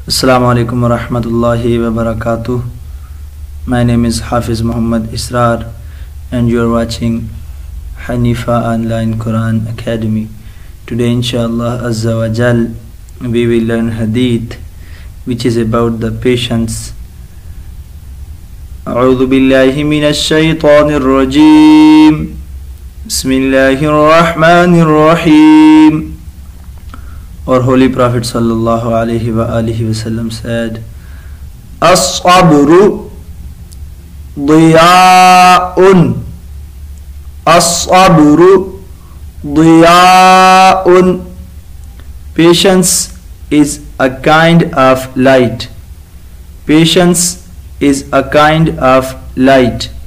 Assalamu alaikum wa rahmatullahi wa barakatuh. My name is Hafiz Muhammad Israr and you are watching Hanifa Online Quran Academy. Today inshallah Azza wa Jal we will learn Hadith which is about the patience. أعوذ بالله من الشيطان الرجيم بسم الله الرحمن الرحيم. Our Holy Prophet sallallahu alaihi wasallam said, As-sabru diya'un. As-sabru diya'un. Patience is a kind of light. Patience is a kind of light.